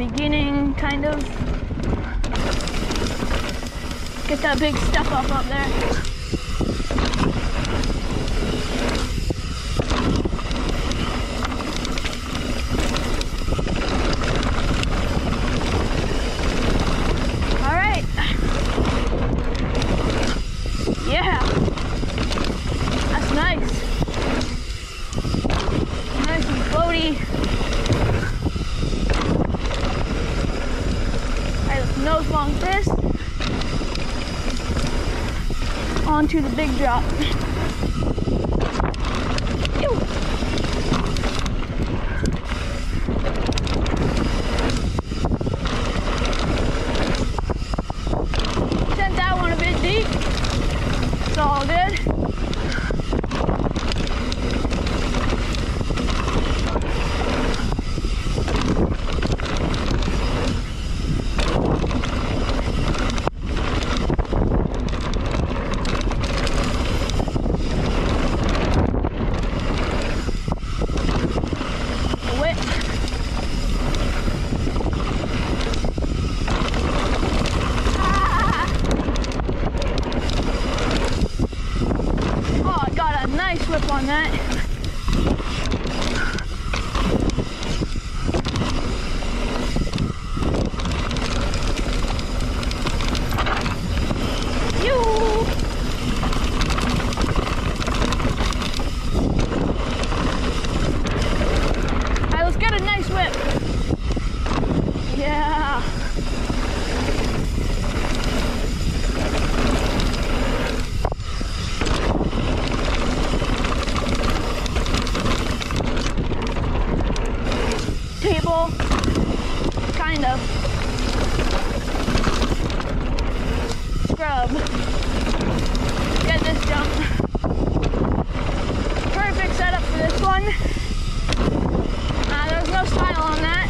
beginning, kind of. Get that big step up there. All right. Yeah. That's nice. Nice and floaty. Nose long fist onto the big drop. Ew. Sent that one a bit deep. It's all good. Whip on that. Alright, let's get a nice whip. Yeah. Table, kind of. Scrub. Get this jump. Perfect setup for this one. There was no style on that.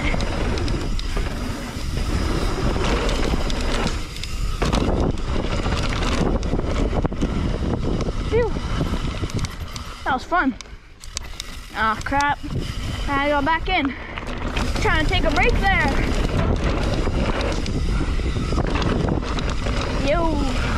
Phew. That was fun. Ah, crap. I gotta go back in. Trying to take a break there. Yo.